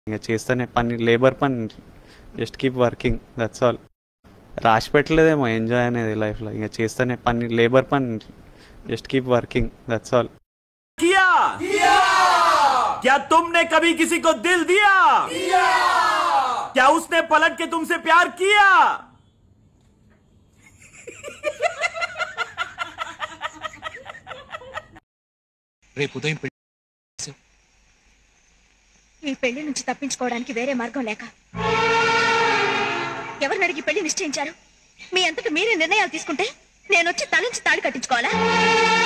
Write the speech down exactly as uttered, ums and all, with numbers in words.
ఇంక చేస్తేనే పని, లేబర్ పని. Just keep working, that's all. రాసి పెట్టలేదేమో ఎంజాయ్ అనేది లైఫ్లో. ఇంక చేస్తేనే పని, లేబర్ పని. Just keep working, that's all. किया क्या तुमने कभी किसी को दिल दिया? क्या उसने पलट के तुमसे प्यार किया? రేపు ఉదయం ఈ పెళ్లి నుంచి తప్పించుకోవడానికి వేరే మార్గం లేక ఎవరిని అడిగి పెళ్లి నిశ్చయించారు? మీ అంతటా మీరే నిర్ణయాలు తీసుకుంటే నేను వచ్చి తల నుంచి తాళి కట్టించుకోవాలా?